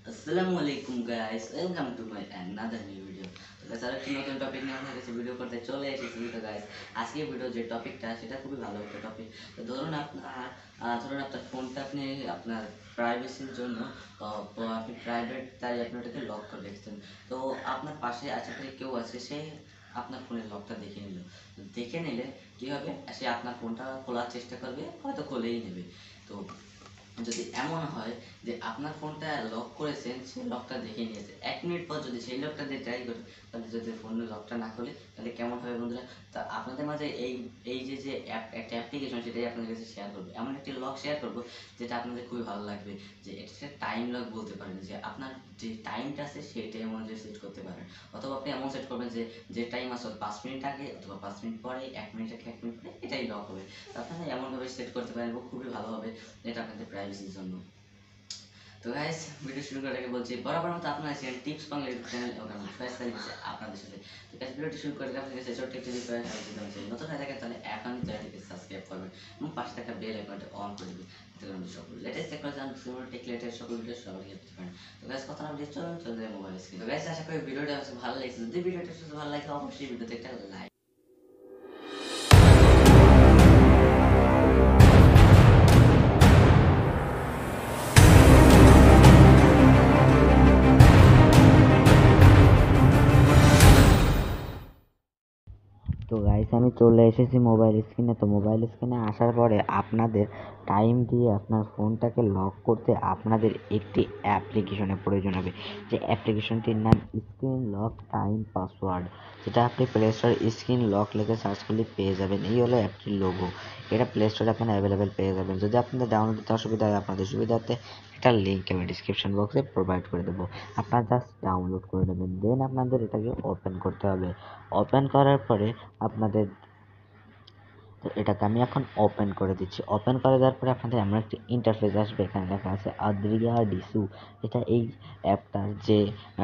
আসসালামু আলাইকুম guys, welcome to my another new video. তো গাইস, আরেকটি নতুন টপিক নিয়ে আপনার কাছে ভিডিও করতে চলে এসেছি। তো গাইস, আজকে ভিডিও যে টপিকটা সেটা খুবই ভালো একটা টপিক। তো ধরুন আপনার ফোনটা আপনি আপনার প্রাইভেসির জন্য আপনি প্রাইভেট তাই আপনি ওটাকে লক করে রেখেছেন। তো আপনার পাশে আশেপাশে কেউ আছে, সে আপনার ফোনের লকটা দেখে নিল। দেখে নিলে কী হবে, সে আপনার ফোনটা খোলার চেষ্টা করবে, হয়তো খুলেই নেবে। তো যদি এমন হয় যে আপনার ফোনটা লক করেছেন, সেই লকটা দেখে নিয়েছে, 1 মিনিট পর যদি সেই লকটা দিয়ে ট্রাই করে, তাহলে যদি ফোনের লকটা না খোলে, তাহলে কেমন হবে বন্ধুরা? তা আপনাদের মাঝে এই এই যে যে একটা অ্যাপ্লিকেশন, সেটাই আপনাদের কাছে শেয়ার করবো। এমন একটি লক শেয়ার করবো যেটা আপনাদের খুবই ভালো লাগবে। যে এটা টাইম লক বলতে পারেন, যে আপনার যে টাইমটা আছে সেই টাইম অনুযায়ী সেট করতে পারেন। অথবা আপনি এমন সেট করবেন যে টাইম আছে 5 মিনিট আগে অথবা 5 মিনিট পরে, 1 মিনিট আগে 1 মিনিট পরে, এটাই লক হবে। তো আপনারা এমনভাবে সেট করতে পারেন এবং খুবই ভালো হবে, এটা আপনাদের প্রাইভেসির জন্য। তো গাইস, ভিডিও শুরু করার আগে বলছি, বরাবর মতো আপনারা channel tips Bangla YouTube channel এবং ফেসবুক দিচ্ছে আপনাদের সাথে। তো গাইস, ভিডিওটি শুরু করার আগে আপনাদের কাছে ছোট্ট একটি রিকোয়েস্ট আছে, যদি আপনি নতুন হয়ে থাকেন তাহলে এখনই চ্যানেলটিকে সাবস্ক্রাইব করবেন এবং পাশে থাকা বেল আইকনটি অন করে দিবেন, যাতে করে আমাদের সকল লেটেস্ট টেকনোলজি টেক রিলেটেড সকল ভিডিও সবার আগে পেতে পারেন। তো গাইস, কথা না বলে চলুন চলে যাই মোবাইল স্ক্রিন। তো গাইস, আশা করি ভিডিওটা ভালো লাগছে। যদি ভিডিওটা ভালো লাগে, অবশ্যই ভিডিওতে একটা লাইক। তো গাইস, আমি চলে এসেছি মোবাইল স্ক্রিনে। তো মোবাইল স্ক্রিনে আসার পরে আপনাদের টাইম দিয়ে আপনার ফোনটাকে লক করতে আপনাদের একটি অ্যাপ্লিকেশনের প্রয়োজন হবে, যে অ্যাপ্লিকেশনটির নাম স্ক্রিন লক টাইম পাসওয়ার্ড, যেটা আপনি প্লে স্টোর স্ক্রিন লক লিখে সার্চ করলে পেয়ে যাবেন। এই হলো অ্যাপটির লোগো। এটা প্লে স্টোরে আপনারা অ্যাভেলেবেল পেয়ে যাবেন। যদি আপনাদের ডাউনলোড দিতে অসুবিধা হয়, আপনাদের সুবিধার্থে একটা লিঙ্ক আমি ডিসক্রিপশন বক্সে প্রোভাইড করে দেবো। আপনারা জাস্ট ডাউনলোড করে নেবেন, দেন আপনাদের এটাকে ওপেন করতে হবে। ওপেন করার পরে আপনাদের, তো এটাকে আমি এখন ওপেন করে দিচ্ছি। ওপেন করে দেওয়ার পরে আপনাদের এমন একটি ইন্টারফেস আসবে, এখানে লেখা আছে আদ্রিয়া ডিসু। এটা এই অ্যাপটার যে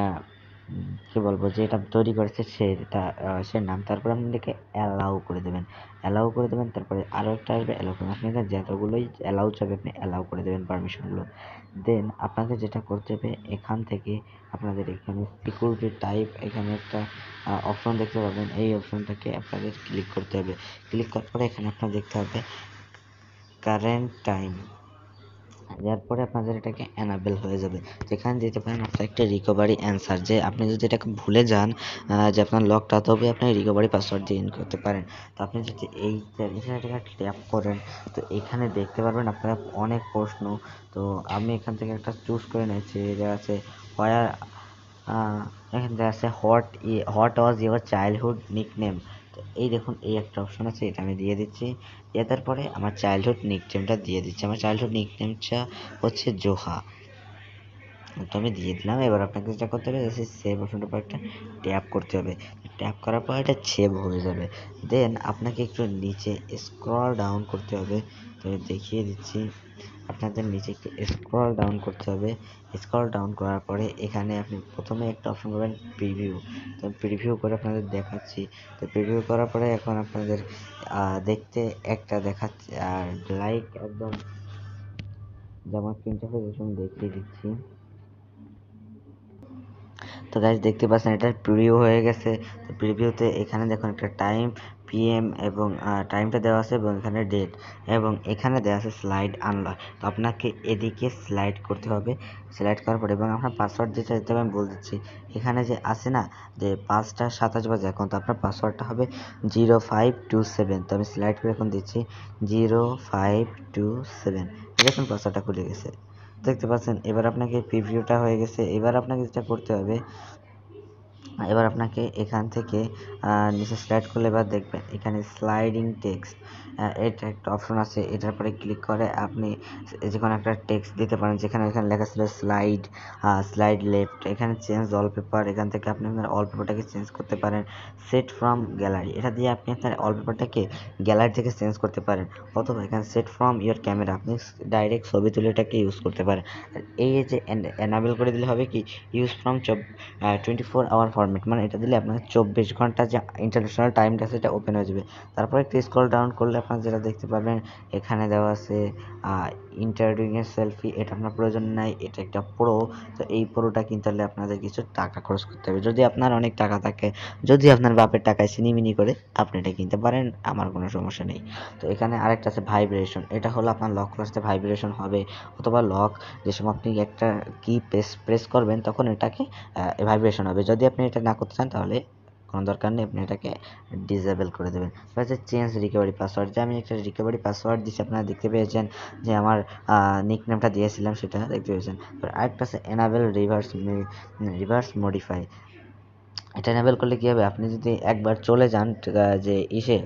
কি বলবো, যে এটা তৈরি করেছে সে নাম। তারপরে আপনি এটাকে অ্যালাউ করে দেবেন। অ্যালাউ করে দেবেন, তারপরে আরও একটা আসবে অ্যালাউ করবেন। আপনি এখানে যতগুলোই অ্যালাউ চাবে আপনি অ্যালাউ করে দেবেন পারমিশনগুলো। দেন আপনাকে যেটা করতে হবে, এখান থেকে আপনাদের এখানে সিকিউরিটি টাইপ, এখানে একটা অপশন দেখতে পাবেন। এই অপশনটাকে আপনাদের ক্লিক করতে হবে। ক্লিক করার পরে এখানে আপনার দেখতে হবে কারেন্ট টাইম। এরপরে আপনাদের এটাকে এনাবেল হয়ে যাবে, যেখানে দিতে পারেন আপনার একটা রিকভারি অ্যান্সার, যে আপনি যদি এটাকে ভুলে যান যে আপনার লকটা, তবে আপনি রিকভারি পাসওয়ার্ড দিয়ে ইন করতে পারেন। তো আপনি যদি এই জায়গাটাকে ট্যাপ করেন, তো এখানে দেখতে পারবেন আপনার অনেক প্রশ্ন। তো আমি এখান থেকে একটা চুজ করে নিয়েছি, এটা আছে হোয়ার, এখানে আছে what was your childhood nickname. তো এই দেখুন, এই একটা অপশন আছে, এটা আমি দিয়ে দিচ্ছি। এটার পরে আমার চাইল্ডহুড নিকনেমটা দিয়ে দিচ্ছি। আমার চাইল্ডহুড নিকনেমটা হচ্ছে জোহা। তো আমি দিয়ে দিলাম। এবার আপনাকে যেটা করতে হবে, সেভ অপশনটার উপর একটা ট্যাপ করতে হবে। ট্যাপ করার পর এটা সেভ হয়ে যাবে। দেন আপনাকে একটু নিচে স্ক্রল ডাউন করতে হবে। তো আমি দেখিয়ে দিচ্ছি, আপনাদের নিচে একটু স্ক্রল ডাউন করতে হবে। স্ক্রল ডাউন করার পরে এখানে আপনি প্রথমে একটা অপশন পাবেন প্রিভিউ। তো প্রিভিউ করে আপনাদের দেখাচ্ছি। তো প্রিভিউ করার পরে এখন আপনাদের দেখতে একটা দেখাচ্ছে, আর লাইক একদম যেমন ইন্টারফেস দেখিয়ে দিচ্ছি। তো গাইস, দেখতে পাচ্ছেন এটা প্রিভিউ হয়ে গেছে। তো প্রিভিউতে এখানে দেখুন একটা টাইম, পিএম, এবং টাইমটা দেওয়া আছে, এবং এখানে ডেট, এবং এখানে দেওয়া আছে স্লাইড আনলক। তো আপনাকে এদিকে স্লাইড করতে হবে। স্লাইড করার পরে এবং আপনার পাসওয়ার্ড যেটা দিতে হবে আমি বলে দিচ্ছি। এখানে যে আছে না, যে 5টা 27 বাজে এখন, তো আপনার পাসওয়ার্ডটা হবে 0527। তো আমি স্লাইড করে এখন দিচ্ছি 0527। দেখুন পাসওয়ার্ডটা খুলে গেছে, দেখতে পাচ্ছেন। এবার আপনাকে প্রিভিউটা হয়ে গেছে। এবার আপনাকে যেটা করতে হবে, এবার আপনাকে এখান থেকে নিচে স্লাইড করলে এবার দেখবেন এখানে স্লাইডিং টেক্সট, এটা একটা অপশন আছে। এটার পরে ক্লিক করে আপনি যে কোনো একটা টেক্সট দিতে পারেন, যেখানে এখানে লেখা ছিল স্লাইড লেফট। এখানে চেঞ্জ ওয়ালপেপার, এখান থেকে আপনি আপনার ওয়ালপেপারটাকে চেঞ্জ করতে পারেন। সেট ফ্রম গ্যালারি, এটা দিয়ে আপনি আপনার ওয়ালপেপারটাকে গ্যালারি থেকে চেঞ্জ করতে পারেন। অথবা এখানে সেট ফ্রম ইওর ক্যামেরা, আপনি ডাইরেক্ট ছবি তুলে এটাকে ইউজ করতে পারেন। আর এই যে এনাবেল করে দিলে হবে কি, ইউজ ফ্রম 24 আওয়ার ফরম্যাট, মানে এটা দিলে আপনার 24 ঘন্টা যে ইন্টারন্যাশনাল টাইমটা সেটা ওপেন হয়ে যাবে। তারপর একটু স্ক্রল ডাউন করলে আপনারা যেটা দেখতে পাবেন এখানে দেওয়া আছে ইন্টারভিউয়ের সেলফি, এটা আপনার প্রয়োজন নাই, এটা একটা প্রো। তো এই প্রোটা কিনতে হলে আপনাদের কিছু টাকা খরচ করতে হবে। যদি আপনার অনেক টাকা থাকে, যদি আপনার বাপের টাকায় সিনিমিনি করে, আপনি এটা কিনতে পারেন, আমার কোনো সমস্যা নেই। তো এখানে আরেকটা আছে ভাইব্রেশন, এটা হলো আপনার লক খুলতে ভাইব্রেশন হবে, অথবা লক যে সময় আপনি একটা কি প্রেস করবেন তখন এটাকে ভাইব্রেশন হবে। যদি আপনি এটা না করতে চান তাহলে কোনো দরকার নেই, আপনি এটাকে ডিসেবল করে দেবেন। হচ্ছে চেঞ্জ রিকভারি পাসওয়ার্ড, যে আমি একটা রিকভারি পাসওয়ার্ড দিচ্ছি, আপনারা দেখতে পেয়েছেন যে আমার নিকনেমটা দিয়েছিলাম সেটা দেখতে পেয়েছেন। আরেকটা আছে এনাবেল রিভার্স মডিফাই, এটা এনাবেল করলে কী হবে, আপনি যদি একবার চলে যান যে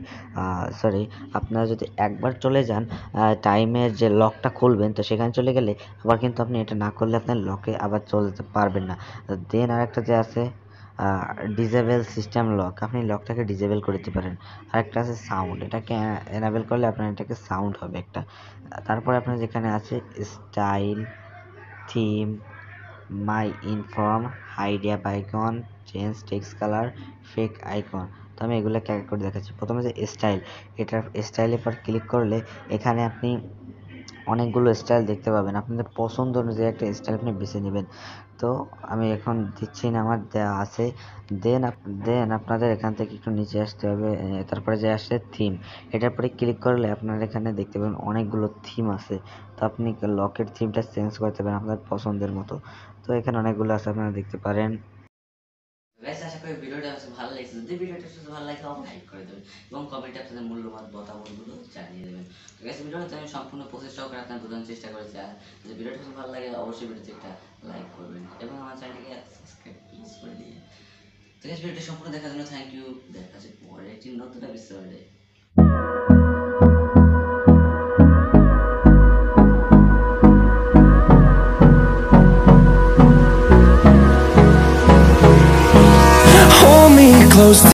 আপনারা যদি একবার চলে যান টাইমের যে লকটা খুলবেন, তো সেখানে চলে গেলে আবার কিন্তু আপনি এটা না করলে আপনার লকে আবার চলে যেতে পারবেন না। দেন আরেকটা যে আছে ডিসেবল সিস্টেম লক, আপনি লকটাকে ডিসেবল করে দিতে পারেন। আরেকটা আছে সাউন্ড, এটাকে এনাবেল করলে আপনার এটাকে সাউন্ড হবে একটা। তারপরে আপনার যেখানে আছে style, theme, my inform, hide app icon, change text colour, fake icon. তো আমি এগুলোকে এক করে দেখাচ্ছি। প্রথমে যে স্টাইল, এটার স্টাইলের পর ক্লিক করলে এখানে আপনি অনেকগুলো স্টাইল দেখতে পাবেন, আপনাদের পছন্দ অনুযায়ী একটা স্টাইল আপনি বেছে নেবেন। তো আমি এখন দিচ্ছি না, আমার দেওয়া আছে। দেন আপনাদের এখান থেকে একটু নিচে আসতে হবে, তারপরে যে আসছে থিম, এটার পরে ক্লিক করলে আপনারা এখানে দেখতে পাবেন অনেকগুলো থিম আছে। তো আপনি লকের থিমটা চেঞ্জ করতে পারেন আপনার পছন্দের মতো। তো এখানে অনেকগুলো আছে, আপনারা দেখতে পারেন। গাইস, আশা করি ভিডিওটা ভালো লাগছে। যদি ভিডিওটা ভালো লাগে লাইক করে দেবেন এবং কমেন্টে আপনাদের মূল্যবান মতামতগুলো জানিয়ে দেবেন। তো গাইস, ভিডিওটা আমি সম্পূর্ণ প্রচেষ্টা করে আপনার বোঝানোর চেষ্টা করেছি। আর যদি ভিডিওটা ভালো লাগে অবশ্যই ভিডিওতে একটা লাইক করবেন এবং আমার চ্যানেলটিকে সাবস্ক্রাইব প্লিজ করে দিন। তো গাইস, ভিডিওটা সম্পূর্ণ দেখার জন্য থ্যাংক ইউ। দেখা হচ্ছে পরে একটি নতুন এপিসোডে। close.